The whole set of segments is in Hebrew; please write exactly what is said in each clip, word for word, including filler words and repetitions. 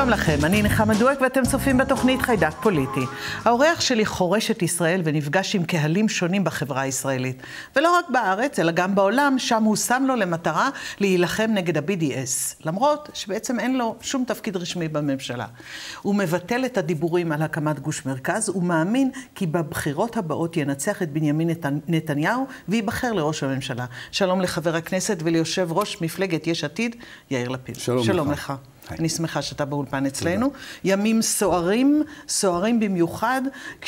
שלום לכם, אני נחמה דואק ואתם צופים בתוכנית חיידק פוליטי. האורח שלי חורש את ישראל ונפגש עם קהלים שונים בחברה הישראלית. ולא רק בארץ, אלא גם בעולם, שם הוא שם לו למטרה להילחם נגד ה-בי די אס. למרות שבעצם אין לו שום תפקיד רשמי בממשלה. הוא מבטל את הדיבורים על הקמת גוש מרכז, הוא מאמין כי בבחירות הבאות ינצח את בנימין נתניהו ויבחר לראש הממשלה. שלום לחבר הכנסת וליושב ראש מפלגת יש עתיד, יאיר לפיד. שלום, שלום לך. לך. אני שמחה שאתה באולפן אצלנו. ימים סוערים, סוערים במיוחד,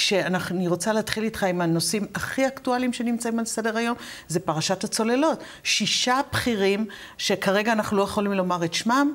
כשאני רוצה להתחיל איתך עם הנושאים הכי אקטואליים שנמצאים על סדר היום, זה פרשת הצוללות. שישה בכירים שכרגע אנחנו לא יכולים לומר את שמם,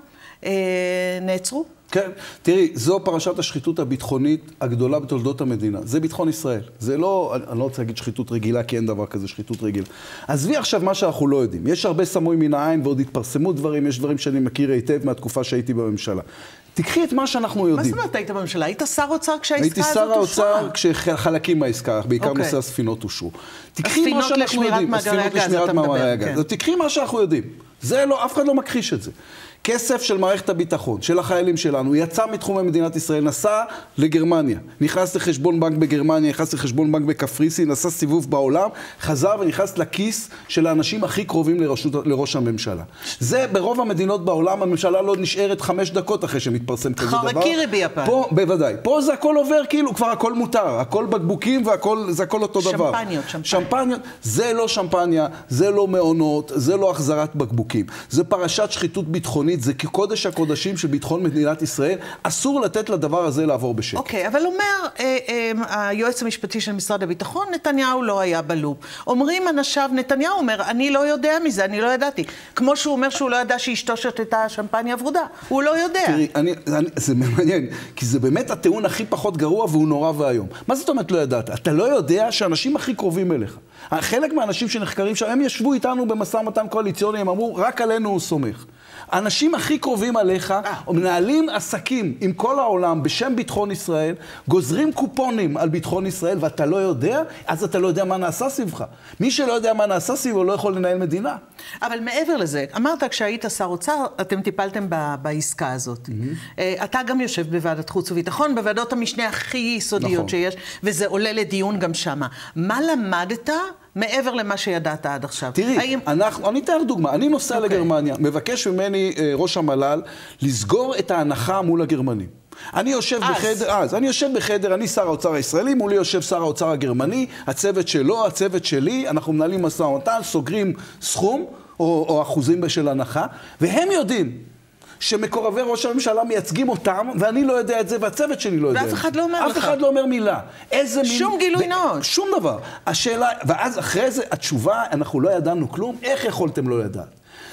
אה, נעצרו. כן, תראי, זו פרשת השחיתות הביטחונית הגדולה בתולדות המדינה. זה ביטחון ישראל. זה לא, אני לא רוצה להגיד שחיתות רגילה, כי אין דבר כזה שחיתות רגילה. עזבי עכשיו מה שאנחנו לא יודעים. יש הרבה סמוי מן העין ועוד התפרסמו דברים, יש דברים שאני מכיר היטב מהתקופה שהייתי בממשלה. תקחי את מה שאנחנו יודעים. מה זאת אומרת היית בממשלה? היית שר אוצר כשהעסקה הייתי הזאת שר אושרה? האוצר כשחלקים מהעסקה, בעיקר נושא הספינות אושרו. תקחי מה שאנחנו יודעים. הספינות לשמירת מאגרי הגז. תקחי מה שאנחנו יודעים. זה לא, אף אחד לא מכחיש את זה. כסף של מערכת הביטחון, של החיילים שלנו, יצא מתחומי מדינת ישראל, נסע לגרמניה, נכנס לחשבון בנק בגרמניה, נכנס לחשבון בנק בקפריסין, נסע סיבוב בעולם, חזר ונכנס לכיס של האנשים הכי קרובים לרשות, לראש הממשלה. זה ברוב המדינות בעולם, הממשלה לא נשארת חמש דקות אחרי שמתפרסם כזה דבר. חרקירי ביפן. פה, בוודאי. פה זה הכל עובר, כאילו, כבר הכל מותר, הכל בקבוקים והכל, זה הכל אותו דבר. שמפניות, שמפניות. שמפניות, זה לא שמפניה, זה לא מעונות, זה לא החזרת בקבוקים. זה פרשת שחיתות ביטחונית, זה כקודש הקודשים של ביטחון מדינת ישראל, אסור לתת לדבר הזה לעבור בשקט. אוקיי, אבל אומר אה, אה, היועץ המשפטי של משרד הביטחון, נתניהו לא היה בלופ. אומרים אנשיו, נתניהו אומר, אני לא יודע מזה, אני לא ידעתי. כמו שהוא אומר שהוא לא ידע שאשתו שתתה שמפניה ורודה. הוא לא יודע. תראי, אני, אני, זה מעניין, כי זה באמת הטיעון הכי פחות גרוע והוא נורא והיום. מה זאת אומרת לא ידעת? אתה לא יודע שאנשים הכי קרובים אליך. חלק מהאנשים שנחקרים שם, הם ישבו איתנו במשא ומתן קואליציוני, הם אמרו, רק עלינו הוא סומך. האנשים הכי קרובים עליך, מנהלים עסקים עם כל העולם בשם ביטחון ישראל, גוזרים קופונים על ביטחון ישראל, ואתה לא יודע, אז אתה לא יודע מה נעשה סביבך. מי שלא יודע מה נעשה סביבו לא יכול לנהל מדינה. אבל מעבר לזה, אמרת כשהיית שר אוצר, אתם טיפלתם בעסקה הזאת. אתה גם יושב בוועדת חוץ וביטחון, בוועדות המשנה הכי יסודיות שיש, וזה עולה לדיון גם שמה. מה למדת מעבר למה שידעת עד עכשיו? תראי, האם... אנחנו, אני אתאר דוגמה, אני נוסע okay. לגרמניה, מבקש ממני אה, ראש המל"ל לסגור את ההנחה מול הגרמנים. אני יושב אז. בחדר, אז, אני יושב בחדר, אני שר האוצר הישראלי, מולי יושב שר האוצר הגרמני, הצוות שלו, הצוות שלי, אנחנו מנהלים משא ומתן, סוגרים סכום או, או אחוזים בשל הנחה, והם יודעים שמקורבי ראש הממשלה מייצגים אותם, ואני לא יודע את זה, והצוות שלי לא יודע. ואף אחד לא אומר לך. אף אחד לא אומר מילה. איזה שום מין... גילוי נאות. שום דבר. השאלה, ואז אחרי זה, התשובה, אנחנו לא ידענו כלום, איך יכולתם לא לדעת?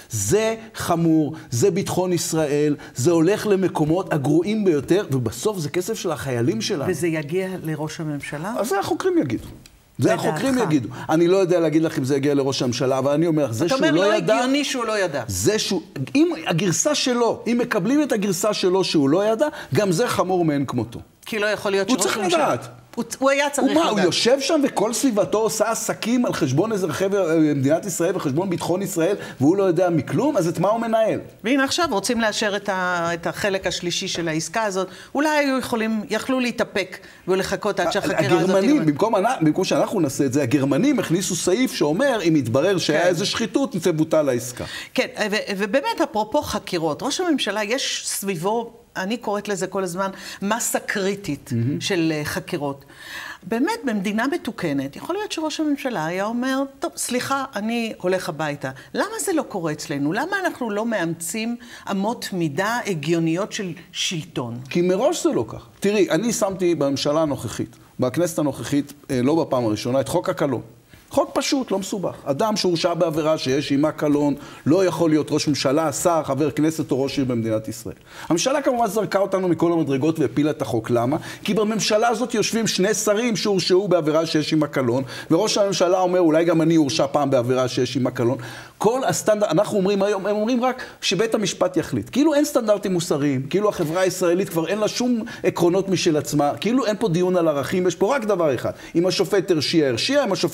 זה חמור, זה ביטחון ישראל, זה הולך למקומות הגרועים ביותר, ובסוף זה כסף של החיילים שלנו. וזה יגיע לראש הממשלה? אז זה החוקרים יגידו. זה החוקרים יגידו. אני לא יודע להגיד לך אם זה יגיע לראש הממשלה, אבל אני אומר, זה שהוא לא ידע... אתה אומר, לא הגיוני שהוא לא ידע. זה שהוא... אם הגרסה שלו, אם מקבלים את הגרסה שלו שהוא לא ידע, גם זה חמור מאין כמותו. כי לא יכול להיות שראש הממשלה... הוא צריך לדעת. הוא, הוא היה צריך ומה, לדעת. הוא יושב שם וכל סביבתו עושה עסקים על חשבון אזרחי מדינת ישראל וחשבון ביטחון ישראל, והוא לא יודע מכלום, אז את מה הוא מנהל? והנה עכשיו רוצים לאשר את, ה, את החלק השלישי של העסקה הזאת. אולי היו יכולים, יכלו להתאפק ולחכות עד שהחקירה הזאת... הגרמנים, במקום, במקום שאנחנו נעשה את זה, הגרמנים הכניסו סעיף שאומר, אם יתברר שהיה איזו שחיתות, תבוטל העסקה. כן, ו, ובאמת, אפרופו חקירות, ראש הממשלה יש סביבו, אני קוראת לזה כל הזמן, מסה קריטית mm-hmm. של uh, חקירות. באמת, במדינה מתוקנת, יכול להיות שראש הממשלה היה אומר, טוב, סליחה, אני הולך הביתה. למה זה לא קורה אצלנו? למה אנחנו לא מאמצים אמות מידה הגיוניות של שלטון? כי מראש זה לא כך. תראי, אני שמתי בממשלה הנוכחית, בכנסת הנוכחית, לא בפעם הראשונה, את חוק הקלון. חוק פשוט, לא מסובך. אדם שהורשע בעבירה שיש עימה קלון, לא יכול להיות ראש ממשלה, שר, חבר כנסת או ראש עיר במדינת ישראל. הממשלה כמובן זרקה אותנו מכל המדרגות והפילה את החוק. למה? כי בממשלה הזאת יושבים שני שרים שהורשעו בעבירה שיש עימה קלון, וראש הממשלה אומר, אולי גם אני הורשע פעם בעבירה שיש עימה קלון. כל הסטנדרט, אנחנו אומרים היום, הם אומרים רק שבית המשפט יחליט. כאילו אין סטנדרטים מוסריים, כאילו החברה הישראלית כבר אין לה שום עקרונות משל עצמה, כאילו אין פה דיון על ערכים, יש פה רק דבר אחד. אם השופט הרשיע, הרשיע, אם השופט לא הרשיע,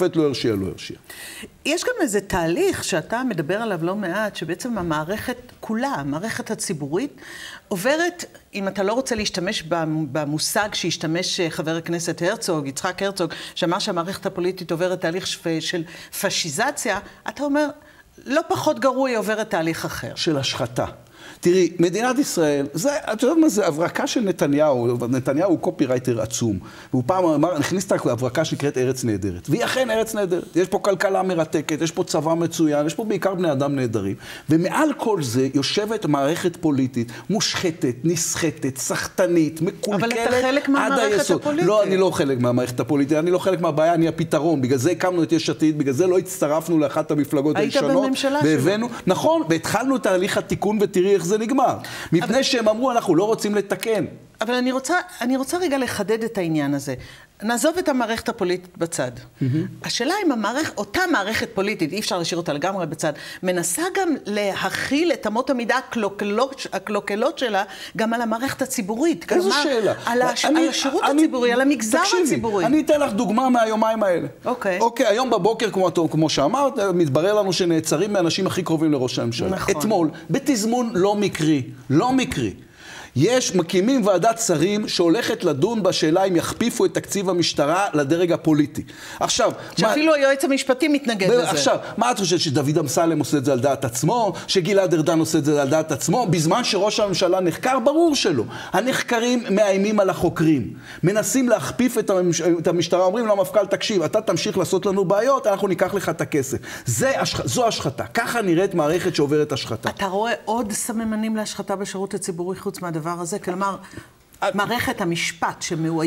ירשיע, לא ירשיע. יש גם איזה תהליך שאתה מדבר עליו לא מעט, שבעצם המערכת כולה, המערכת הציבורית, עוברת, אם אתה לא רוצה להשתמש במושג שהשתמש חבר הכנסת הרצוג, יצחק הרצוג, שאמר שהמערכת הפוליטית עוברת תהליך של פשיזציה, אתה אומר, לא פחות גרוע, היא עוברת תהליך אחר. של השחתה. תראי, מדינת ישראל, זה, את יודעת מה זה, הברקה של נתניהו, נתניהו הוא קופירייטר עצום, והוא פעם אמר, נכניס את הברקה שנקראת ארץ נהדרת, והיא אכן ארץ נהדרת, יש פה כלכלה מרתקת, יש פה צבא מצוין, יש פה בעיקר בני אדם נהדרים, ומעל כל זה יושבת מערכת פוליטית, מושחתת, נסחטת, סחטנית, מקולקלת עד היסוד. אבל אתה חלק מהמערכת הפוליטית. לא, אני לא חלק מהמערכת הפוליטית, אני לא חלק מהבעיה, אני הפתרון, בגלל זה הקמנו את יש עתיד, בגלל זה לא הצטרפנו לאחת המפלגות הראשונות, והבאנו, נכון, והתחלנו תהליך התיקון ותראי איך זה נגמר. מפני אבל... שהם אמרו, אנחנו לא רוצים לתקן. אבל אני רוצה, אני רוצה רגע לחדד את העניין הזה. נעזוב את המערכת הפוליטית בצד. Mm-hmm. השאלה אם המערכת, אותה מערכת פוליטית, אי אפשר להשאיר אותה לגמרי בצד, מנסה גם להכיל את אמות המידה הקלוקלות, הקלוקלות שלה, גם על המערכת הציבורית. איזו כלומר, שאלה? על, הש... אני, על השירות אני, הציבורי, על המגזר תקשיבי, הציבורי. אני אתן לך דוגמה מהיומיים האלה. אוקיי. אוקיי, היום בבוקר, כמו, כמו שאמרת, מתברר לנו שנעצרים מהאנשים הכי קרובים לראש הממשלה. נכון. אתמול, בתזמון לא מקרי, לא מקרי. יש, מקימים ועדת שרים שהולכת לדון בשאלה אם יכפיפו את תקציב המשטרה לדרג הפוליטי. עכשיו... שאפילו מה... היועץ המשפטי מתנגד לזה. עכשיו, מה את חושבת שדוד אמסלם עושה את זה על דעת עצמו? שגלעד ארדן עושה את זה על דעת עצמו? בזמן שראש הממשלה נחקר, ברור שלא. הנחקרים מאיימים על החוקרים. מנסים להכפיף את, המש... את המשטרה, אומרים למפכ"ל, תקשיב, אתה תמשיך לעשות לנו בעיות, אנחנו ניקח לך את הכסף. זה, זו השחתה. ככה נראית מערכת שעוברת השחתה. אתה רואה עוד סממנים להשחתה בשירות הציבורי חוץ מהדבר הזה, כלומר, מערכת המשפט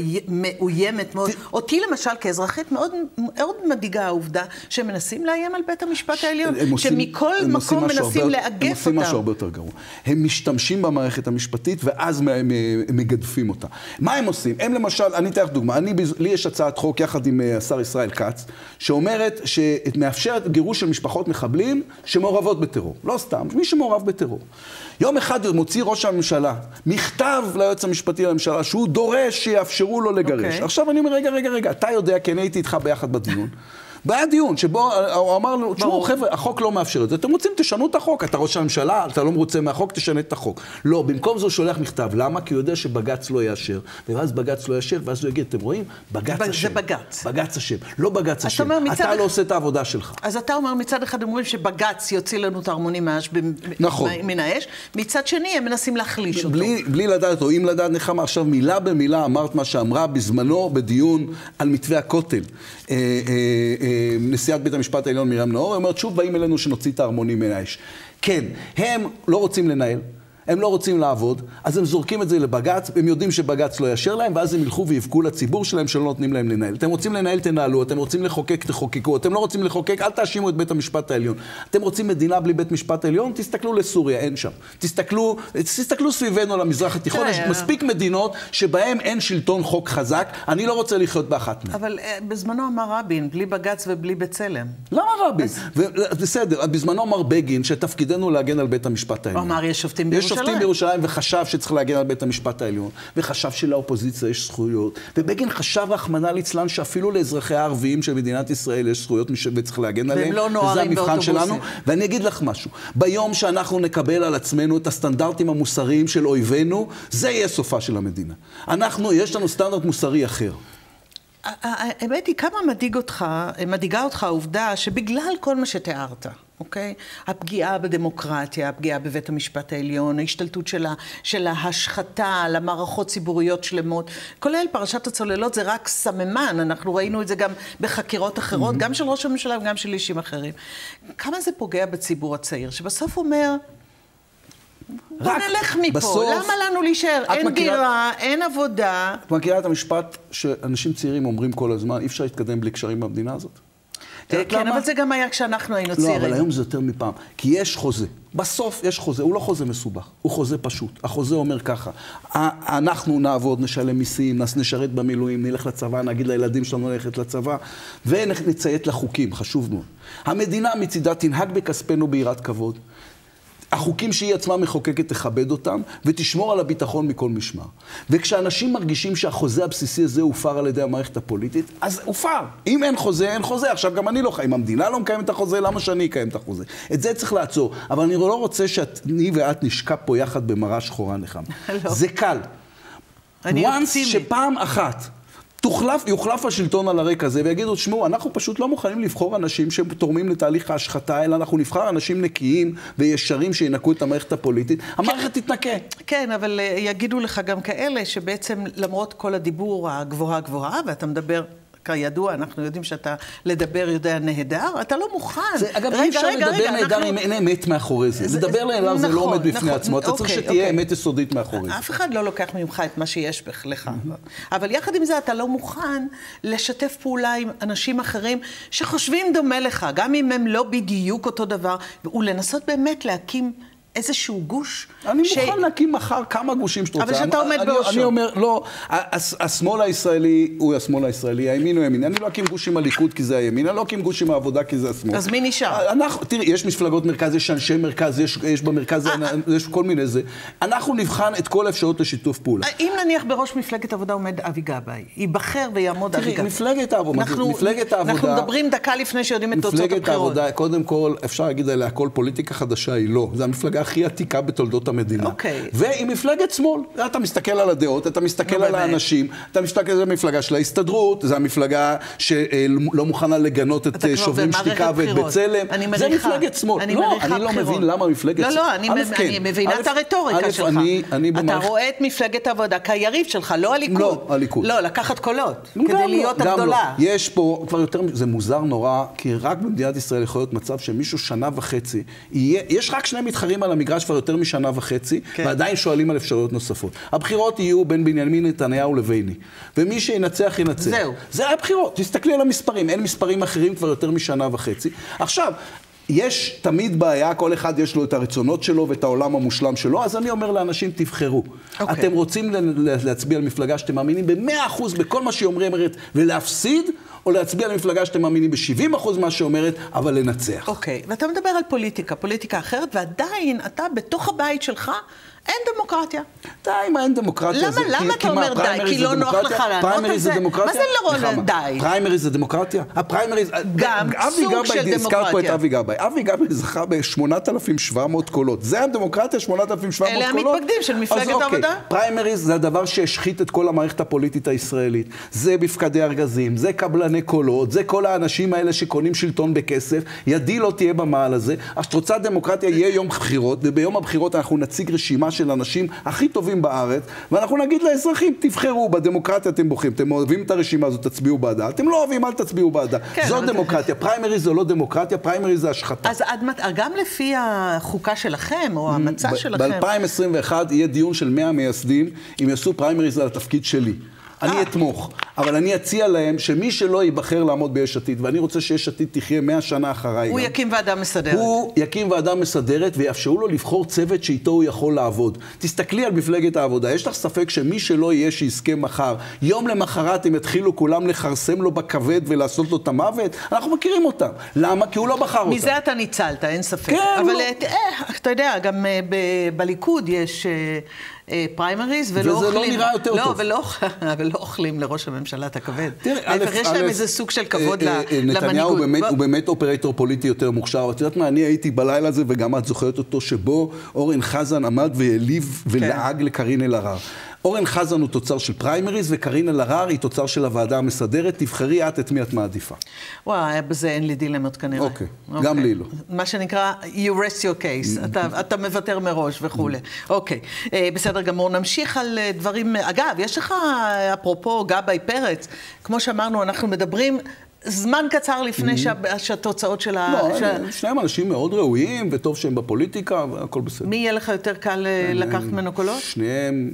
שמאוימת מאוד, אותי למשל כאזרחית מאוד, מאוד מדאיגה העובדה שמנסים לאיים על בית המשפט העליון, שמכל מקום מנסים לאגף אותם. הם עושים משהו הרבה יותר גרוע. הם משתמשים במערכת המשפטית ואז מגדפים אותה. מה הם עושים? הם למשל, אני אתן לך דוגמה, אני, לי יש הצעת חוק יחד עם השר ישראל כץ, שאומרת שמאפשרת גירוש של משפחות מחבלים שמעורבות בטרור. לא סתם, מי שמעורב בטרור. יום אחד מוציא ראש הממשלה מכתב ליועץ המשפטי לממשלה שהוא דורש שיאפשרו לו לגרש. Okay. עכשיו אני אומר, רגע, רגע, רגע, אתה יודע, כי אני הייתי איתך ביחד בדיון. והיה דיון שבו הוא אמר לנו, תשמעו, חבר'ה, החוק לא מאפשר את זה. אתם רוצים, תשנו את החוק. אתה ראש הממשלה, אתה לא מרוצה מהחוק, תשנה את החוק. לא, במקום זה הוא שולח מכתב. למה? כי הוא יודע שבג"ץ לא יאשר. ואז בג"ץ לא יאשר, ואז הוא יגיד, אתם רואים? בג"ץ אשם. זה בג"ץ. בג"ץ אשם. לא בג"ץ אשם. אתה לא עושה את העבודה שלך. אז אתה אומר, מצד אחד אומרים שבג"ץ יוציא לנו את ההרמונים מן האש. מצד שני, הם מנסים להחליש אותו. בלי לדעת, או אם לדעת נחמה, עכשיו מילה במילה אמרת מה שאמרה בזמנו בדיון על מתווה הכותל. נשיאת בית המשפט העליון מרים נאור, היא אומרת, שוב באים אלינו שנוציא את ההרמונים מן האש. כן, הם לא רוצים לנהל, הם לא רוצים לעבוד, אז הם זורקים את זה לבג"ץ, הם יודעים שבג"ץ לא יאשר להם, ואז הם ילכו ויבכו לציבור שלהם שלא נותנים להם לנהל. אתם רוצים לנהל, תנהלו, אתם רוצים לחוקק, תחוקקו, אתם לא רוצים לחוקק, אל תאשימו את בית המשפט העליון. אתם רוצים מדינה בלי בית משפט העליון, תסתכלו לסוריה, אין שם. תסתכלו, תסתכלו סביבנו למזרח התיכון, יש מספיק מדינות שבהם אין שלטון חוק חזק, אני לא רוצה לחיות באחת מהן. אבל בזמנו אמר רבין, בלי בג"ץ ובלי בצלם. למה רבין? בסדר, בזמנו אמר בגין שתפקידנו להגן על בית המשפט העליון. אמר, יש שופטים בירושלים. שופטים בירושלים וחשב שצריך להגן על בית המשפט העליון, וחשב שלאופוזיציה יש זכויות, ובגין חשב רחמנא ליצלן שאפילו לאזרחי הערביים של מדינת ישראל יש זכויות וצריך להגן עליהם, וזה המבחן שלנו. ואני אגיד לך משהו, ביום שאנחנו נקבל על עצמנו את הסטנדרטים המוסריים של אויבינו, זה יהיה סופה של המדינה. אנחנו, יש לנו סטנדרט מוסרי אחר. האמת היא, כמה מדאיג אותך, מדאיגה אותך העובדה שבגלל כל מה שתיארת, אוקיי? הפגיעה בדמוקרטיה, הפגיעה בבית המשפט העליון, ההשתלטות שלה, של ההשחתה למערכות ציבוריות שלמות, כולל פרשת הצוללות, זה רק סממן, אנחנו ראינו את זה גם בחקירות אחרות, גם של ראש הממשלה וגם של אישים אחרים. כמה זה פוגע בציבור הצעיר, שבסוף אומר, בוא נלך מפה, למה לנו להישאר? אין דירה, אין עבודה. את מכירה את המשפט שאנשים צעירים אומרים כל הזמן, אי אפשר להתקדם בלי קשרים במדינה הזאת? כן, אבל זה גם היה כשאנחנו היינו צעירים. לא, אבל היום זה יותר מפעם. כי יש חוזה. בסוף יש חוזה. הוא לא חוזה מסובך. הוא חוזה פשוט. החוזה אומר ככה. אנחנו נעבוד, נשלם מיסים, נשרת במילואים, נלך לצבא, נגיד לילדים שלנו ללכת לצבא, ונציית לחוקים. חשוב מאוד. המדינה מצידה תנהג בכספנו ביראת כבוד. החוקים שהיא עצמה מחוקקת תכבד אותם, ותשמור על הביטחון מכל משמר. וכשאנשים מרגישים שהחוזה הבסיסי הזה הופר על ידי המערכת הפוליטית, אז הופר. אם אין חוזה, אין חוזה. עכשיו גם אני לא חי. אם המדינה לא מקיים את החוזה, למה שאני אקיים את החוזה? את זה צריך לעצור. אבל אני לא רוצה שאני ואת נשקע פה יחד במראה שחורה נחם. זה קל. once שפעם אחת תוחלף, יוחלף השלטון על הרקע הזה, ויגידו, שמעו, אנחנו פשוט לא מוכנים לבחור אנשים שתורמים לתהליך ההשחתה, אלא אנחנו נבחר אנשים נקיים וישרים שינקו את המערכת הפוליטית. המערכת תתנקה. כן, אבל יגידו לך גם כאלה שבעצם למרות כל הדיבור הגבוהה גבוהה, ואתה מדבר כידוע, אנחנו יודעים שאתה לדבר יודע נהדר, אתה לא מוכן. אגב, אי אפשר לדבר נהדר אם אין אמת מאחורי זה. לדבר נהדר זה לא עומד בפני עצמו. אתה צריך שתהיה אמת יסודית מאחורי זה. אף אחד לא לוקח ממך את מה שיש לך. אבל יחד עם זה אתה לא מוכן לשתף פעולה עם אנשים אחרים שחושבים דומה לך, גם אם הם לא בדיוק אותו דבר, ולנסות באמת להקים איזשהו גוש. אני מוכן להקים מחר כמה גושים שאתה רוצה. אבל שאתה עומד בראשו. אני אומר, לא, השמאל הישראלי הוא השמאל הישראלי, הימין הוא הימין. אני לא אקים גוש עם הליכוד כי זה הימין, אני לא אקים גוש עם העבודה כי זה השמאל. אז מי נשאר? תראי, יש מפלגות מרכז, יש אנשי מרכז, יש במרכז, יש כל מיני זה. אנחנו נבחן את כל האפשרות לשיתוף פעולה. אם נניח בראש מפלגת העבודה עומד אבי גבאי, ייבחר ויעמוד אבי גבאי. תראי, מפלגת העבודה, מפלגת העבודה. אנחנו מדברים דקה לפני שיודעים את תוצאות הבחירות. קודם כל, אפשר להגיד עליה, כל פוליטיקה חדשה היא לא. זה המפלגה הכי עתיקה בתולדות המדינה. Okay. והיא מפלגת שמאל. אתה מסתכל על הדעות, אתה מסתכל no, על באמת. האנשים, אתה מסתכל על המפלגה של ההסתדרות, זו המפלגה שלא מוכנה לגנות את שוברים שתיקה ואת בצלם. זה מפלגת שמאל. אני לא, אני לא מבין למה מפלגת שמאל. לא, לא, אני, כן. אני מבינה את הרטוריקה שלך. אני, אני אתה במערכ... רואה את מפלגת העבודה כיריב שלך, לא הליכוד. לא, הליכוד. לא, לקחת קולות, כדי להיות לא, הגדולה. לא. יש פה כבר יותר, זה מוזר נורא, כי רק במדינת ישראל יכול להיות מצב שמישהו שנה וחצי, יהיה, יש רק שני מתחרים על המגרש כבר יותר משנה וחצי, כן. ועדיין שואלים על אפשרויות נוספות. הבחירות יהיו בין בנימין נתניהו לביני. ומי שינצח, ינצח. זהו. זה הבחירות. תסתכלי על המספרים. אין מספרים אחרים כבר יותר משנה וחצי. עכשיו, יש תמיד בעיה, כל אחד יש לו את הרצונות שלו ואת העולם המושלם שלו, אז אני אומר לאנשים, תבחרו. Okay. אתם רוצים להצביע על מפלגה שאתם מאמינים ב-מאה אחוז בכל מה שהיא אומרת, ולהפסיד, או להצביע על מפלגה שאתם מאמינים ב-שבעים אחוז מה שאומרת, אבל לנצח. אוקיי, okay. ואתה מדבר על פוליטיקה, פוליטיקה אחרת, ועדיין אתה בתוך הבית שלך, אין דמוקרטיה. די, מה אין דמוקרטיה? למה, למה אתה אומר די? כי לא נוח לך לענות על זה? מה זה לרון די? פריימריז זה דמוקרטיה? הפריימריז... גם סוג של דמוקרטיה. הזכרת פה את אבי גבאי. אבי גבאי זכה ב-שמונת אלפים שבע מאות קולות. זה הדמוקרטיה, שמונת אלפים שבע מאות קולות? אלה המתפקדים של מפלגת העבודה? פריימריז זה הדבר שהשחית את כל המערכת הפוליטית הישראלית. זה מפקדי ארגזים, זה קבלני קולות, זה כל האנשים האלה שקונים שלטון בכסף. ידי לא תהיה במעל הזה. אז רוצה דמוקרטיה יהיה יום בחירות, וביום הבחירות אנחנו נציג רשימה של אנשים הכי טובים בארץ, ואנחנו נגיד לאזרחים, תבחרו, בדמוקרטיה אתם בוחרים, אתם אוהבים את הרשימה הזאת, תצביעו בעדה, אתם לא אוהבים, אל תצביעו בעדה. כן, זו דמוקרטיה, זה... פריימריז זה לא דמוקרטיה, פריימריז זה השחתה. אז גם לפי החוקה שלכם, או המצע שלכם... ב-אלפיים עשרים ואחת יהיה דיון של מאה מייסדים, אם יעשו פריימריז על התפקיד שלי. אני אתמוך, אבל אני אציע להם שמי שלא ייבחר לעמוד ביש עתיד, ואני רוצה שיש עתיד תחיה מאה שנה אחריי. הוא יקים ועדה מסדרת. הוא יקים ועדה מסדרת ויאפשרו לו לבחור צוות שאיתו הוא יכול לעבוד. תסתכלי על מפלגת העבודה, יש לך ספק שמי שלא יהיה שיזכה מחר, יום למחרת הם יתחילו כולם לחרסם לו בכבד ולעשות לו את המוות? אנחנו מכירים אותם. למה? כי הוא לא בחר אותם. מזה אתה ניצלת, אין ספק. כן, אבל לא. אתה יודע, גם בליכוד יש... פריימריז, ולא אוכלים... וזה לא נראה יותר לא, טוב. ולא, ולא אוכלים לראש הממשלה את הכבד. להפך, יש להם איזה סוג של כבוד למנהיגות. נתניהו הוא באמת אופרטור פוליטי יותר מוכשר. אבל את יודעת מה, אני הייתי בלילה הזה, וגם את זוכרת אותו, שבו אורן חזן עמד והעליב ולעג לקרין אלהרר. אורן חזן הוא תוצר של פריימריז, וקרין אלהרר היא תוצר של הוועדה המסדרת. תבחרי את את מי את מעדיפה. וואי, בזה אין לי דילמות כנראה. אוקיי, גם לי לא. מה שנקרא, you rest your case. אתה מוותר מראש וכו'. אוקיי, בסדר גמור. נמשיך על דברים... אגב, יש לך, אפרופו גבאי פרץ, כמו שאמרנו, אנחנו מדברים... זמן קצר לפני שהתוצאות של ה... לא, שניים אנשים מאוד ראויים, וטוב שהם בפוליטיקה, והכל בסדר. מי יהיה לך יותר קל לקחת ממנו קולות? שניהם,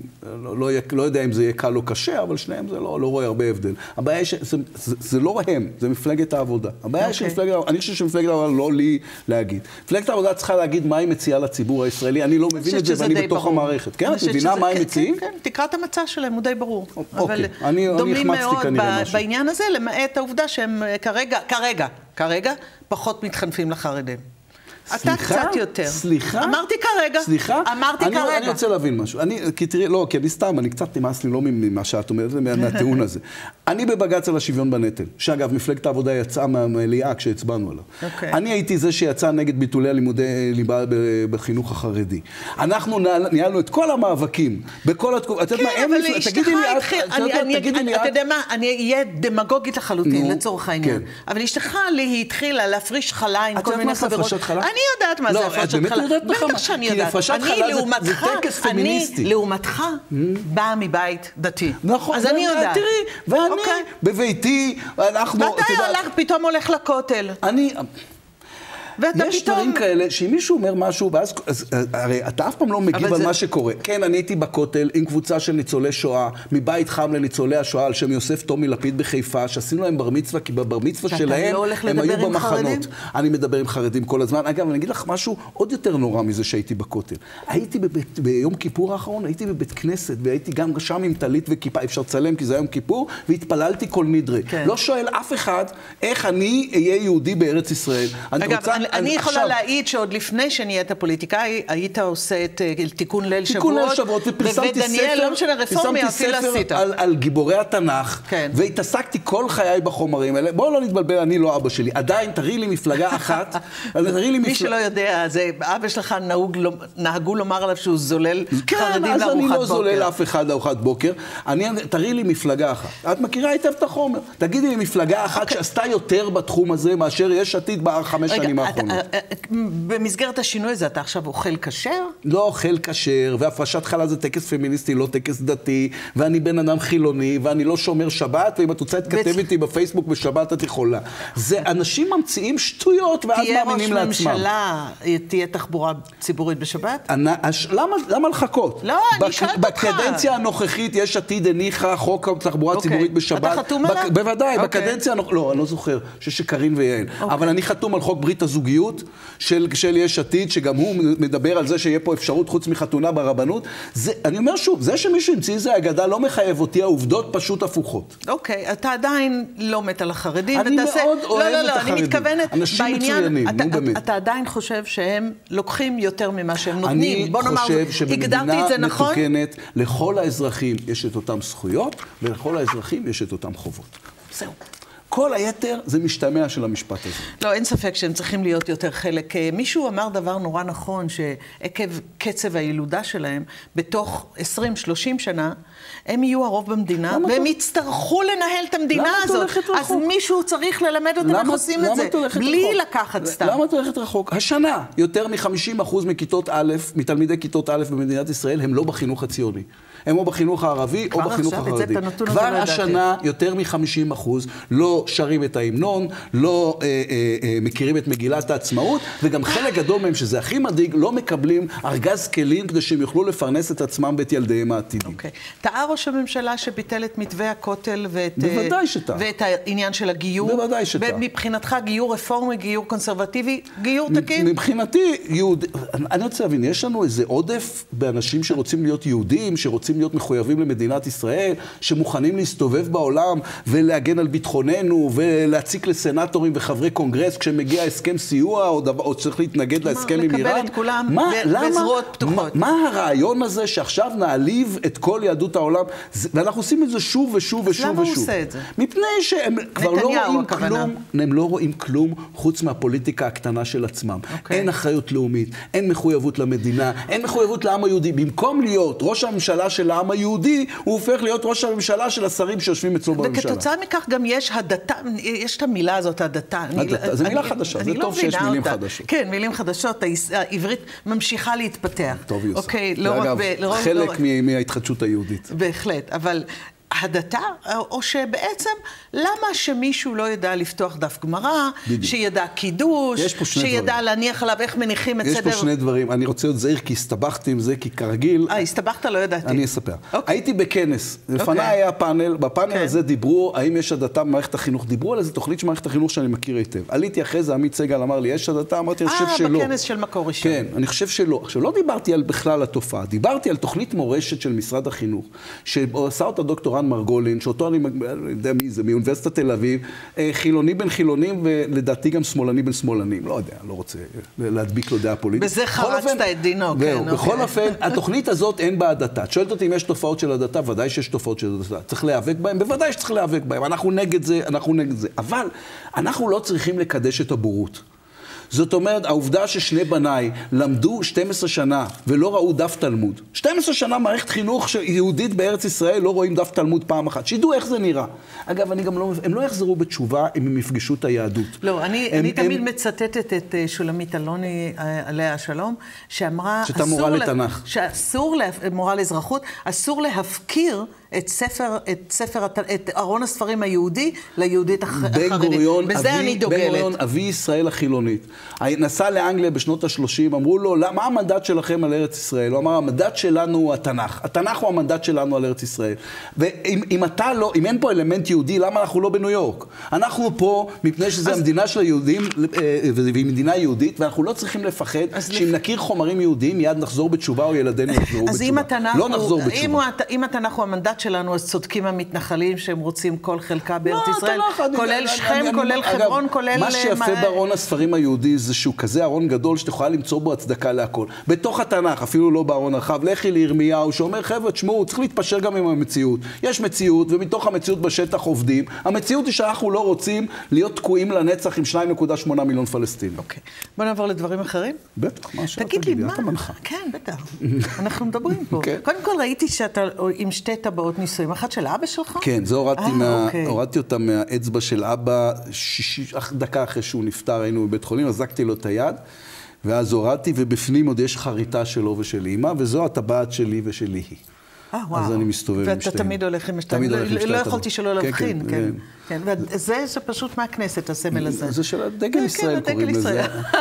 לא יודע אם זה יהיה קל או קשה, אבל שניהם זה לא רואה הרבה הבדל. הבעיה היא שזה לא הם, זה מפלגת העבודה. הבעיה היא שמפלגת העבודה, אני חושב שמפלגת העבודה לא לי להגיד. מפלגת העבודה צריכה להגיד מה היא מציעה לציבור הישראלי, אני לא מבין את זה, ואני בתוך המערכת. כן, את מבינה מה הם מציעים? כן, תקרא את המצע שלהם, הוא די ברור. אוקיי, אני החמצתי כנראה משהו. בעניין הזה, למעט העובדה שהם כרגע, כרגע, כרגע, פחות מתחנפים לחרדים. אתה קצת יותר. סליחה? אמרתי כרגע. סליחה? אמרתי אני, כרגע. אני רוצה להבין משהו. אני, כי תראי, לא, כי אני סתם, אני קצת נמאס לי, לא ממה שאת אומרת, מהטיעון הזה. אני בבג"ץ על השוויון בנטל, שאגב, מפלגת העבודה יצאה מהמליאה כשהצבענו עליו. Okay. אני הייתי זה שיצא נגד ביטולי הלימודי ליבה בחינוך החרדי. אנחנו ניהלנו את כל המאבקים, בכל התקופה. כן, אבל אשתך התחיל, אתה יודע מה, אני אהיה דמגוגית לחלוטין, לצורך העניין. אבל אשתך לי התחילה להפריש חלה עם כל מיני חברות. אני יודעת מה זה הפרשת חלה. בטח שאני יודעת. אני לעומתך באה מבית דתי. נכון. אז אני יודעת. תראי, ואני בביתי, אנחנו... ואתה פתאום הולך לכותל. אני... יש פתאום... דברים כאלה, שאם מישהו אומר משהו, ואז, אז, הרי אתה אף פעם לא מגיב על זה... מה שקורה. כן, אני הייתי בכותל עם קבוצה של ניצולי שואה, מבית חם לניצולי השואה, על שם יוסף תומי לפיד בחיפה, שעשינו להם בר מצווה, כי בבר מצווה שלהם, לא הם היו במחנות. חרדים? אני מדבר עם חרדים כל הזמן. אגב, אני אגיד לך משהו עוד יותר נורא מזה שהייתי בכותל. הייתי בבית, ביום כיפור האחרון, הייתי בבית כנסת, והייתי גם שם עם טלית וכיפה, אפשר לצלם כי זה יום כיפור, והתפללתי כל נדרי. כן. לא שואל אף אחד איך אני אהיה יהודי בארץ ישראל. אני אגב, רוצה... אני, אני יכולה עכשיו, להעיד שעוד לפני שנהיית פוליטיקאי, היית עושה את תיקון ליל שבועות. תיקון ליל שבועות, ופרסמתי ספר, לא משנה, רפורמי, אפילו עשית. על, על גיבורי התנ"ך, כן. והתעסקתי כל חיי בחומרים האלה. בואו לא נתבלבל, אני לא אבא שלי. עדיין, תראי לי מפלגה אחת. תראי לי מי מפל... שלא יודע, זה, אבא שלך נהוג, נהגו לומר עליו שהוא זולל כן, חרדים לארוחת בוקר. כן, אז אני לא זולל אף אחד לארוחת בוקר. אני, תראי לי מפלגה אחת. את מכירה היטב את החומר. תגידי לי מפלגה אחת okay. שעשתה יותר בתחום הזה מאשר יש עתיד בחמש שנים האחרונות. במסגרת השינוי הזה, אתה עכשיו אוכל כשר? לא אוכל כשר, והפרשת חלה זה טקס פמיניסטי, לא טקס דתי, ואני בן אדם חילוני, ואני לא שומר שבת, ואם את רוצה להתכתב איתי בפייסבוק בשבת, את יכולה. זה אנשים ממציאים שטויות, ואז מאמינים לעצמם. תהיה ראש ממשלה, תהיה תחבורה ציבורית בשבת? למה לחכות? לא, אני שואלת אותך. בקדנציה הנוכחית יש עתיד הניחה חוק תחבורה ציבורית בשבת. אתה חתום עליו? בוודאי, בקדנציה הנוכחית, לא, אני לא זוכר, שקרין ויעל. אבל אני חתום על חוק ברית הזוגיות של של יש עתיד, שגם הוא מדבר על זה שיהיה פה אפשרות חוץ מחתונה ברבנות. זה, אני אומר שוב, זה שמישהו המציא זה אגדה לא מחייב אותי, העובדות פשוט הפוכות. אוקיי, אתה עדיין לא מת על החרדים. אני ותעשה... מאוד אוהב לא, לא, את לא, החרדים. אני מתכוונת אנשים בעניין, מצוינים, אתה, נו באמת. אתה עדיין חושב שהם לוקחים יותר ממה שהם נותנים. אני בוא נאמר, חושב שבמדינה נכון? מתוקנת, לכל האזרחים יש את אותם זכויות, ולכל האזרחים יש את אותם חובות. זהו. כל היתר זה משתמע של המשפט הזה. לא, אין ספק שהם צריכים להיות יותר חלק. מישהו אמר דבר נורא נכון, שעקב קצב הילודה שלהם, בתוך עשרים שלושים שנה, הם יהיו הרוב במדינה, והם יצטרכו לנהל את המדינה הזאת. אז מישהו צריך ללמד אותם איך עושים את זה, בלי לקחת סתם. למה את הולכת רחוק? השנה, יותר מ-חמישים אחוז מכיתות א', מתלמידי כיתות א' במדינת ישראל, הם לא בחינוך הציוני. הם או בחינוך הערבי או בחינוך החרדי. כבר השנה יותר מ-חמישים אחוז לא שרים את ההמנון, לא אה, אה, אה, מכירים את מגילת העצמאות, וגם חלק גדול מהם, שזה הכי מדאיג, לא מקבלים ארגז כלים כדי שהם יוכלו לפרנס את עצמם ואת ילדיהם העתידים. אוקיי. טעה ראש הממשלה שביטל את מתווה הכותל ואת, בוודאי שטעה. ואת העניין של הגיור. בוודאי שטעה. ומבחינתך גיור רפורמי, גיור קונסרבטיבי, גיור תקין? מבחינתי, יהוד... אני רוצה להבין, יש לנו איזה עודף באנשים שרוצים להיות יהודים, שרוצים להיות מחויבים למדינת ישראל, שמוכנים להסתובב בעולם ולהגן על ביטחוננו ולהציק לסנטורים וחברי קונגרס כשמגיע הסכם סיוע או, דבר, או צריך להתנגד להסכם עם איראן. לקבל את כולם בזרועות פתוחות. מה, מה הרעיון הזה שעכשיו נעליב את כל יהדות העולם? ואנחנו עושים את זה שוב ושוב ושוב ושוב. למה הוא עושה את זה? מפני שהם כבר לא רואים כלום, הם לא רואים כלום חוץ מהפוליטיקה הקטנה של עצמם. Okay. אין אחריות לאומית, אין מחויבות למדינה, אין מחויבות לעם היהודי. במקום להיות ראש הממשלה של העם היהודי, הוא הופך להיות ראש הממשלה של השרים שיושבים אצלו בממשלה. וכתוצאה מכך גם יש הדתה, יש את המילה הזאת, הדתה. זה מילה חדשה, זה טוב שיש מילים חדשות. כן, מילים חדשות, העברית ממשיכה להתפתח. טוב היא עושה. זה אגב, חלק מההתחדשות היהודית. בהחלט, אבל... הדתה, או שבעצם, למה שמישהו לא ידע לפתוח דף גמרא, שידע קידוש, שידע להניח עליו איך מניחים את סדר... יש פה שני דברים, אני רוצה להיות זהיר כי הסתבכתי עם זה, כי כרגיל... אה, הסתבכת? לא ידעתי. אני אספר. הייתי בכנס, לפניי היה פאנל, בפאנל הזה דיברו, האם יש הדתה במערכת החינוך, דיברו על איזה תוכנית של מערכת החינוך שאני מכיר היטב. עליתי אחרי זה, עמית סגל אמר לי, יש הדתה? אמרתי, אני חושב שלא. אה, בכנס של מקור ראשון. כן, אני חושב שלא. עכשיו, לא דיברתי על בכלל התופעה, דיברתי על תוכנית מורשת של משרד החינוך, שעשה אותה דוקטור ערן מרגולין, שאותו אני יודע מי זה, מאוניברסיטת תל אביב, חילוני בין חילונים, ולדעתי גם שמאלני בין שמאלנים. לא יודע, לא רוצה להדביק לו דעה פוליטית. בזה חרצת את דינו, כן. בכל אופן, התוכנית הזאת אין בה הדתה. את שואלת אותי אם יש תופעות של הדתה, ודאי שיש תופעות של הדתה. צריך להיאבק בהם, בוודאי שצריך להיאבק בהם. אנחנו נגד זה, אנחנו נגד זה. אבל אנחנו לא צריכים לקדש את הבורות. זאת אומרת, העובדה ששני בניי למדו שתים עשרה שנה ולא ראו דף תלמוד. שתים עשרה שנה מערכת חינוך יהודית בארץ ישראל לא רואים דף תלמוד פעם אחת. שידעו איך זה נראה. אגב, אני גם לא, הם לא יחזרו בתשובה אם הם יפגשו את היהדות. לא, אני, הם, אני הם, תמיד הם... מצטטת את שולמית אלוני עליה השלום, שאמרה... שאתה מורה לתנ"ך. שאסור, מורה לאזרחות, אסור להפקיר את ספר, את ספר, את ארון הספרים היהודי ליהודית החרדית. בן גוריון, בזה אני דוגלת. בן גוריון, אבי ישראל החילונית. נסע לאנגליה בשנות ה-שלושים, אמרו לו, מה המנדט שלכם על ארץ ישראל? הוא אמר, המנדט שלנו הוא התנ"ך. התנ"ך הוא המנדט שלנו על ארץ ישראל. ואם אם אתה לא, אם אין פה אלמנט יהודי, למה אנחנו לא בניו יורק? אנחנו פה, מפני שזו אז... המדינה של היהודים, והיא מדינה יהודית, ואנחנו לא צריכים לפחד שאם לפ... נכיר חומרים יהודיים, מיד נחזור בתשובה, או ילדינו יחזרו בתשובה. לא נחזור בתשובה. אם התנ"ך הוא המנדט שלנו, אז צודקים המתנחלים שהם רוצים כל חלקה בארץ ישראל, כולל שכם, כולל חברון, כולל... מה שיפה בארון הספרים היהודי זה שהוא כזה ארון גדול שאתה יכולה למצוא בו הצדקה להכל. בתוך התנ"ך, אפילו לא בארון הרחב, לכי לירמיהו שאומר, חבר'ה, תשמעו, צריך להתפשר גם עם המציאות. יש מציאות, ומתוך המציאות בשטח עובדים. המציאות היא שאנחנו לא רוצים להיות תקועים לנצח עם שניים נקודה שמונה מיליון פלסטינים. אוקיי. בוא נעבור לדברים אחרים. בטח, מה שאתה תגיד לי, מה? כן, בטח. אנחנו מדברים פה. קודם כל ראיתי שאתה עם שתי טבעות נישואים. אחת של אבא שלך? כן, זה הורדתי אותה מהאצבע של אבא, דקה אחרי שהוא נפטר, היינו בבית חולים, הזקתי לו את היד, ואז הורדתי, ובפנים עוד יש חריטה שלו ושל אמא, וזו הטבעת שלי ושלי היא. אה, וואו. אז אני מסתובב עם שתיהם. ואתה תמיד הולך עם שתיים. לא יכולתי שלא להבחין, כן. כן, וזה פשוט מהכנסת, הסמל הזה. זה של דגל ישראל קוראים לזה.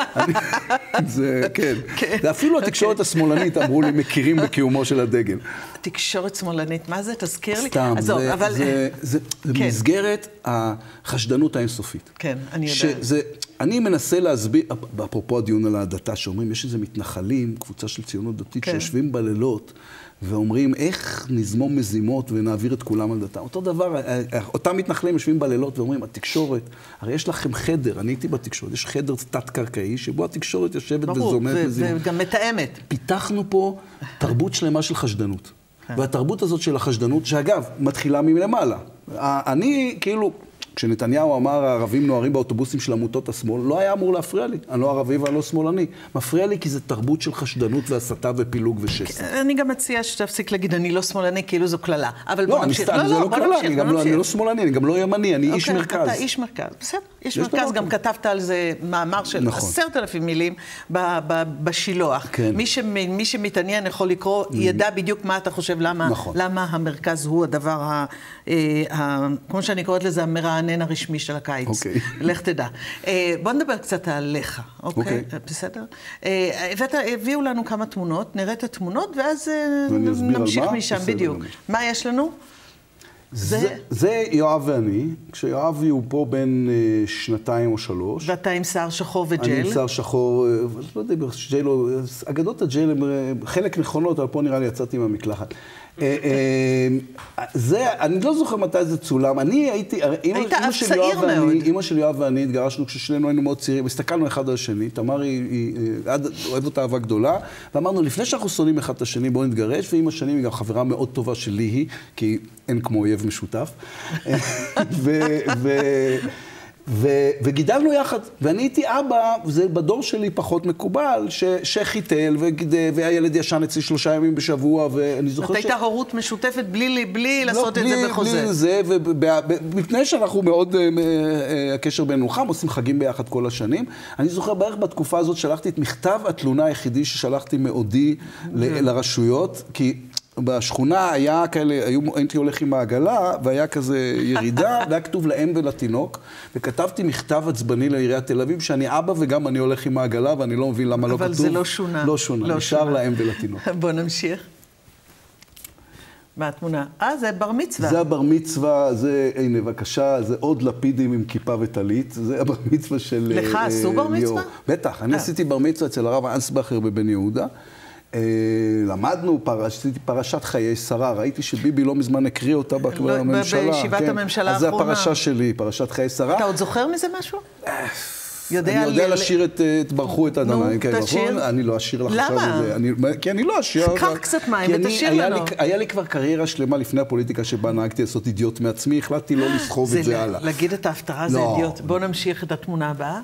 זה, כן. ואפילו התקשורת השמאלנית אמרו לי, מכירים בקיומו של הדגל. תקשורת שמאלנית, מה זה? תזכיר לי. סתם, זה במסגרת החשדנות האינסופית. כן, אני יודעת. אני מנסה להסביר, אפרופו הדיון על ההדתה, שאומרים, יש איזה מתנחלים, קבוצה של ציונות דתית, שיושבים בלילות, ואומרים, איך נזמום מזימות ונעביר את כולם על דתם. אותו דבר, אותם מתנחלים יושבים בלילות ואומרים, התקשורת, הרי יש לכם חדר, אני הייתי בתקשורת, יש חדר תת-קרקעי, שבו התקשורת יושבת וזוממת מזימות. ברור, וגם מתאמת. פיתחנו פה תרבות שלמה של חשדנות. והתרבות הזאת של החשדנות, שאגב, מתחילה מלמעלה. אני, כאילו, כשנתניהו אמר, הערבים נוערים באוטובוסים של עמותות השמאל, לא היה אמור להפריע לי. אני לא ערבי ואני לא שמאלני. מפריע לי כי זה תרבות של חשדנות והסתה ופילוג ושסע. אני גם מציעה שתפסיק להגיד, אני לא שמאלני, כאילו זו כללה. לא, אני סתם, זה לא כללה. אני לא שמאלני, אני גם לא ימני, אני איש מרכז. אתה איש מרכז, בסדר. איש מרכז, גם כתבת על זה מאמר של עשרת אלפים מילים בשילוח. מי שמתעניין יכול לקרוא, ידע בדיוק מה אתה חושב, למה המרכז הוא הדבר, כמו שאני קוראת לזה, המרענן הרשמי של הקיץ. לך תדע. בוא נדבר קצת עליך, אוקיי? בסדר? הביאו לנו כמה תמונות, נראה את התמונות, ואז נמשיך משם בדיוק. מה יש לנו? זה יואב ואני, כשיואב הוא פה בין שנתיים או שלוש. ואתה עם שיער שחור וג'ל? אני עם שיער שחור, לא יודע, ג'לו, אגדות הג'ל הם חלק נכונות, אבל פה נראה לי יצאתי עם המקלחת. זה, אני לא זוכר מתי זה צולם, אני הייתי, היית אף צעיר מאוד. אמא של יואב ואני התגרשנו כששנינו היינו מאוד צעירים, הסתכלנו אחד על השני, תמר היא אוהבת אותה אהבה גדולה, ואמרנו, לפני שאנחנו שונאים אחד את השני, בואו נתגרש, ועם השנים היא גם חברה מאוד טובה שלי היא, כי אין כמו אויב משותף. וגידלנו יחד, ואני הייתי אבא, זה בדור שלי פחות מקובל, שחיתל, והילד ישן אצלי שלושה ימים בשבוע, ואני זוכר ש... אתה היית הורות משותפת בלי לעשות את זה בחוזה. בלי זה, ומפני שאנחנו מאוד, הקשר בינינו חם, עושים חגים ביחד כל השנים. אני זוכר בערך בתקופה הזאת שלחתי את מכתב התלונה היחידי ששלחתי מעודי לרשויות, כי... בשכונה היה כאלה, הייתי הולך עם העגלה, והיה כזה ירידה, והיה כתוב לאם ולתינוק, וכתבתי מכתב עצבני לעיריית תל אביב, שאני אבא וגם אני הולך עם העגלה, ואני לא מבין למה לא כתוב. אבל זה לא שונה. לא שונה, נשאר לאם ולתינוק. בוא נמשיך. מה התמונה? אה, זה בר מצווה. זה הבר מצווה, זה, הנה, בבקשה, זה עוד לפידים עם כיפה וטלית, זה הבר מצווה של... לך עשו בר מצווה? בטח, אני עשיתי בר מצווה אצל הרב אנסבכר בבן יהודה. למדנו, עשיתי פרשת חיי שרה, ראיתי שביבי לא מזמן הקריא אותה בממשלה. בישיבת הממשלה האחרונה. אז זה הפרשה שלי, פרשת חיי שרה. אתה עוד זוכר מזה משהו? אני יודע לשיר את ברכו את אדמה. נו, תשיר. אני לא אשיר לך עכשיו את זה. למה? כי אני לא אשיר. קח קצת מים ותשיר לנו. היה לי כבר קריירה שלמה לפני הפוליטיקה שבה נהגתי לעשות אידיוט מעצמי, החלטתי לא לסחוב את זה הלאה. להגיד את ההפטרה זה אידיוט. בואו נמשיך את התמונה הבאה.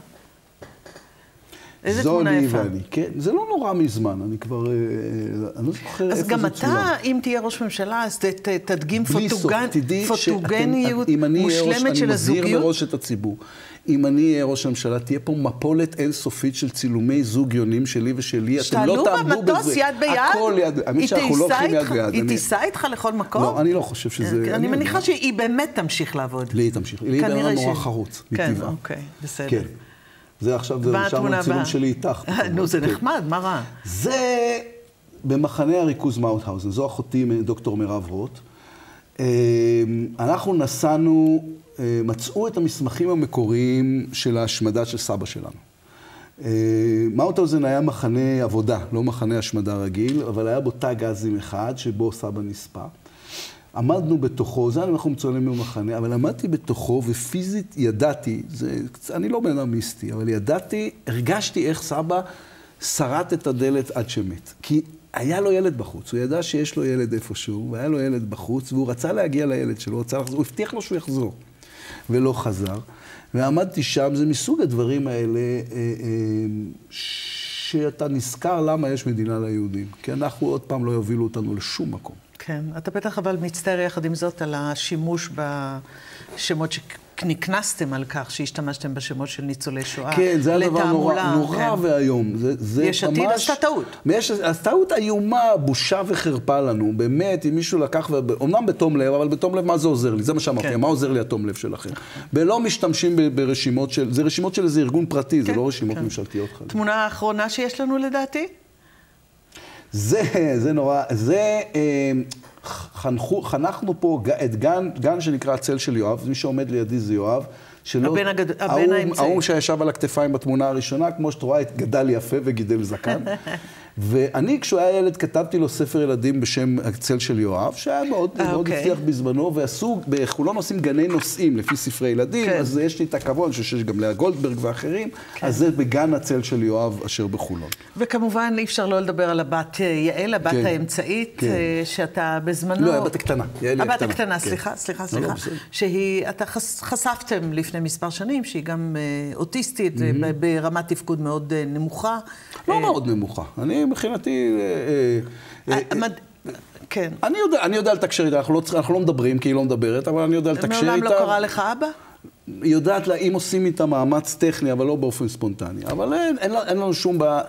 איזה תמונה יפה. זוני ואני, כן. זה לא נורא מזמן, אני כבר, אני לא זוכר איפה זה צולם. אז גם אתה, אם תהיה ראש ממשלה, אז תדגים פוטוגניות מושלמת של הזוגיות. אני מזהיר מראש את הציבור. אם אני אהיה ראש הממשלה, תהיה פה מפולת אינסופית של צילומי זוג יונים שלי ושלי. אתם לא תעמדו בזה. במטוס יד ביד? הכל יד. האמת שאנחנו לא הולכים יד ביד. היא תיסע איתך לכל מקום? לא, אני לא חושב שזה... אני מניחה שהיא באמת תמשיך לעבוד. לי היא תמשיך. לי היא באמת נורא חרוץ, כן, אוקיי, בסדר. זה עכשיו, זה שם הצילום שלי איתך. נו, זה נחמד, מה רע? זה במחנה הריכוז מאוטהאוזן, זו אחותי דוקטור מירב רוט. אנחנו נסענו, מצאו את המסמכים המקוריים של ההשמדה של סבא שלנו. מאוטהאוזן היה מחנה עבודה, לא מחנה השמדה רגיל, אבל היה בו תא גזים אחד שבו סבא נספה. עמדנו בתוכו, זה אנחנו מצולמים במחנה, אבל עמדתי בתוכו ופיזית ידעתי, זה, אני לא בן אדם מיסטי, אבל ידעתי, הרגשתי איך סבא שרט את הדלת עד שמת. כי היה לו ילד בחוץ, הוא ידע שיש לו ילד איפשהו, והיה לו ילד בחוץ, והוא רצה להגיע לילד שלו, הוא רצה לחזור, הוא הבטיח לו שהוא יחזור, ולא חזר. ועמדתי שם, זה מסוג הדברים האלה, אה, אה, שאתה נזכר למה יש מדינה ליהודים. כי אנחנו עוד פעם לא יובילו אותנו לשום מקום. כן, אתה בטח אבל מצטער יחד עם זאת על השימוש בשמות שנכנסתם על כך, שהשתמשתם בשמות של ניצולי שואה. כן, זה היה דבר נורא, נורא והיום. יש עתיד עשתה טעות. אז טעות איומה, בושה וחרפה לנו. באמת, אם מישהו לקח, אומנם בתום לב, אבל בתום לב מה זה עוזר לי? זה מה שאמרתי, מה עוזר לי התום לב שלכם? ולא משתמשים ברשימות של, זה רשימות של איזה ארגון פרטי, זה לא רשימות ממשלתיות. תמונה האחרונה שיש לנו לדעתי? זה, זה נורא, זה, חנכו, חנכנו פה את גן, גן שנקרא הצל של יואב, מי שעומד לידי זה יואב, שלא, הבן, הגד... הבן האמצעי. ההוא שישב על הכתפיים בתמונה הראשונה, כמו שאת רואה, גדל יפה וגידל זקן. ואני, כשהוא היה ילד, כתבתי לו ספר ילדים בשם הצל של יואב, שהיה מאוד, 아, מאוד הצליח okay. בזמנו, ועשו, בחולון עושים גני נושאים לפי ספרי ילדים, כן. אז יש לי את הכבוד, שיש גם לאה גולדברג ואחרים, כן. אז זה בגן הצל של יואב אשר בחולון. וכמובן, אי אפשר לא לדבר על הבת יעל, הבת כן. האמצעית, כן. שאתה בזמנו... לא, הבת הקטנה. הבת הקטנה, סליחה, סליחה, סליחה. שהיא, אתה חשפתם לפני מספר שנים, שהיא גם אוטיסטית, ברמת תפקוד מאוד נמוכה. לא מאוד נמוכה. אני מבחינתי... כן. אני יודע, אני יודע לתקשר איתה, אנחנו לא מדברים כי היא לא מדברת, אבל אני יודע לתקשר איתה. מעולם לא קרא לך אבא? היא יודעת לה, אם עושים איתה מאמץ טכני, אבל לא באופן ספונטני. אבל אין, אין, אין לנו שום בעיה.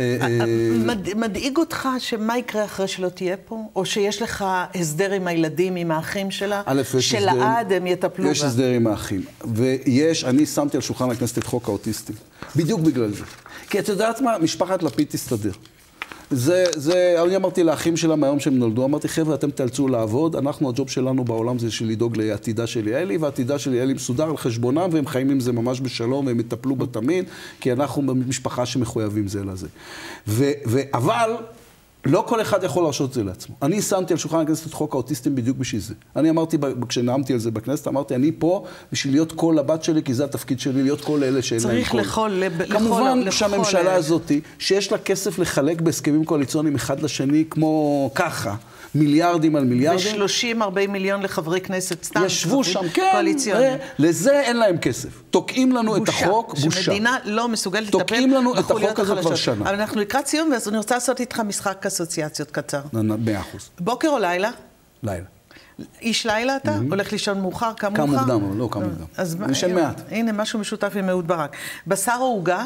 מדאיג אותך שמה יקרה אחרי שלא תהיה פה? או שיש לך הסדר עם הילדים, עם האחים שלה? שלעד הם יטפלו בה? יש הסדר עם האחים. ויש, אני שמתי על שולחן הכנסת את חוק האוטיסטים. בדיוק בגלל זה. כי את יודעת מה? משפחת לפיד תסתדר. זה, זה, אני אמרתי לאחים שלה מהיום שהם נולדו, אמרתי, חבר'ה, אתם תאלצו לעבוד, אנחנו, הג'וב שלנו בעולם זה של לדאוג לעתידה של יעלי, והעתידה של יעלי מסודר על חשבונם, והם חיים עם זה ממש בשלום, והם יטפלו בתמיד, כי אנחנו במשפחה שמחויבים זה לזה. ו, ו, אבל לא כל אחד יכול להרשות את זה לעצמו. אני שמתי על שולחן הכנסת את חוק האוטיסטים בדיוק בשביל זה. אני אמרתי, כשנאמתי על זה בכנסת, אמרתי, אני פה בשביל להיות כל לבת שלי, כי זה התפקיד שלי, להיות כל אלה שאין להם צריך לכל... כמובן שהממשלה הזאת, שיש לה כסף לחלק בהסכמים קואליציוניים אחד לשני, כמו ככה, מיליארדים על מיליארדים. ו-שלושים ארבעים מיליון לחברי כנסת סתם. ישבו שם, כן, לזה אין להם כסף. תוקעים לנו את החוק, בושה. שמדינה לא מסוגלת לטפל. תוקעים לנו את החוק הזה כבר שנה. אבל אנחנו לקראת סיום, ואז אני רוצה לעשות איתך משחק אסוציאציות קצר. מאה אחוז. בוקר או לילה? לילה. איש לילה אתה? הולך לישון מאוחר? כמה מאוחר? כמה מוקדם, לא כמה מוקדם. אני ישן מעט. הנה, משהו משותף עם אהוד ברק. בשר או עוגה?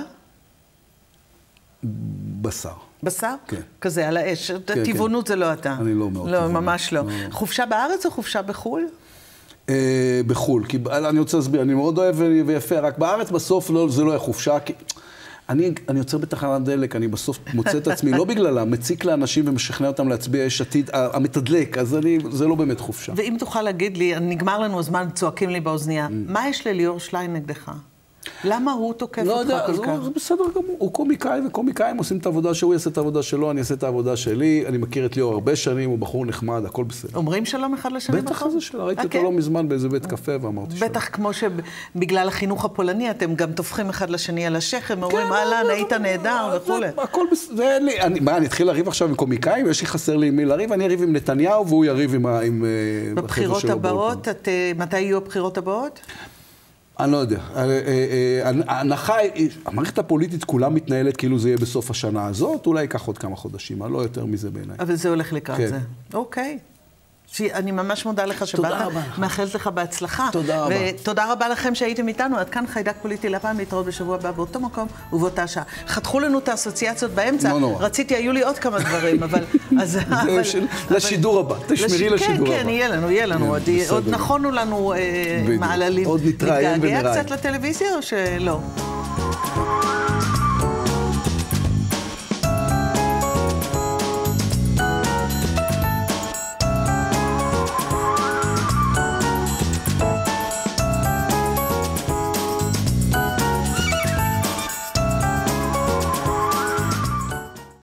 בשר. בשר? כן. כזה, על האש. טבעונות זה לא אתה. אני לא מאוד טבעונות. לא, ממש לא. חופשה בארץ או חופשה בחול? בחול. כי אני רוצה להסביר, אני מאוד אוהב ויפה, רק בארץ בסוף זה לא יהיה חופשה. אני יוצר בתחנת דלק, אני בסוף מוצא את עצמי, לא בגללה, מציק לאנשים ומשכנע אותם להצביע יש עתיד, המתדלק, אז זה לא באמת חופשה. ואם תוכל להגיד לי, נגמר לנו הזמן, צועקים לי באוזנייה, מה יש לליאור שליין נגדך? למה הוא תוקף לא אותך יודע, כל זה, כך? זה בסדר גמור, הוא קומיקאי, וקומיקאים עושים את העבודה שהוא יעשה את העבודה שלו, אני אעשה את העבודה שלי, אני מכיר את ליאור הרבה שנים, הוא בחור נחמד, הכל בסדר. אומרים שלום אחד לשני בטח בחור? זה שלה, ראיתי אותו לא מזמן באיזה בית קפה ואמרתי שלום. בטח כמו שבגלל החינוך הפולני אתם גם תופכים אחד לשני על השכם, אומרים אהלן, היית נהדר וכולי. הכל בסדר, מה, אני אתחיל לריב עכשיו עם קומיקאים, יש לי חסר לי עם מי לריב, אני אריב עם נתניהו והוא יריב עם... בבחירות הבאות, מתי יהיו הבחירות הבאות? אני לא יודע. ההנחה, המערכת הפוליטית כולה מתנהלת כאילו זה יהיה בסוף השנה הזאת, אולי ייקח עוד כמה חודשים, לא יותר מזה בעיניי. אבל זה הולך לקראת זה. אוקיי. אני ממש מודה לך שבאת, מאחלת לך בהצלחה. תודה רבה. ותודה רבה לכם שהייתם איתנו. עד כאן חיידק פוליטי לפעם, להתראות בשבוע הבא באותו מקום ובאותה שעה. חתכו לנו את האסוציאציות באמצע. רציתי, היו לי עוד כמה דברים, אבל... לשידור הבא, תשמרי לשידור הבא. כן, כן, יהיה לנו, יהיה לנו. עוד נכונו לנו מעללים. עוד נתראיין ונראה. להתגעגע קצת לטלוויזיה או שלא?